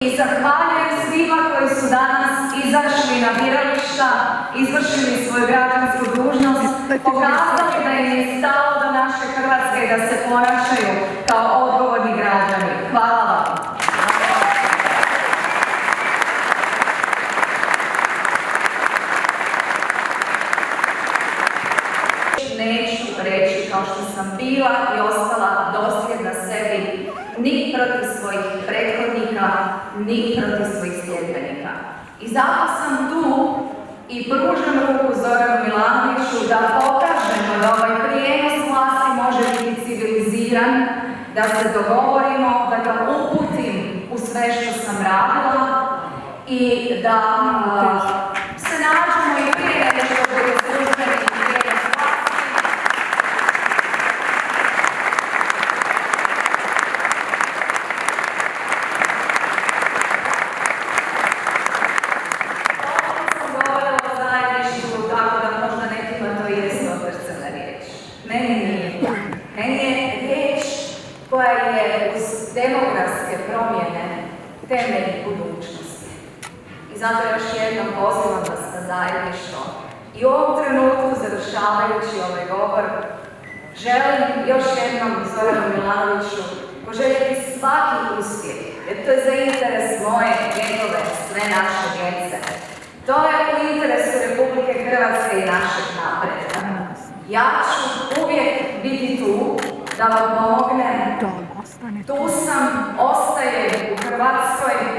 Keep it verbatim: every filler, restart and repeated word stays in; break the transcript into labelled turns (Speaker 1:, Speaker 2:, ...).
Speaker 1: I zahvaljujem svima koji su danas izašli na birališta, izvršili svoju građansku dužnost, pokazali da im je stalo do naše Hrvatske i da se ponašaju kao odgovorni građani. Hvala vam. Neću reći kao što sam bila i ostala dosljedna sebi ni protiv svojih prethodnika, ni protiv svojih sljedbenika. I zato sam tu i pružam ruku Zoranu Milanoviću da pokažemo da ovaj prijenos vlasti može biti civiliziran, da se dogovorimo, da ga uputim u sve što sam radila i da uh, se nađemo i prije nego što bude službeni prijenos vlasti. Koja je uz demografske promjene temelj budućnosti. I zato još jednom pozivam vas na zajedništvo. I u ovom trenutku, završavajući ovaj govor, želim još jednom Zoranu Milanoviću poželjeti svaki uspjeh, jer to je za interes moje, njegove, sve naše djece. To je u interesu Republike Hrvatske i našeg napretka. Ja ću uvijek biti tu da vam pomognem. Tu sam, ostajem u Hrvatskoj,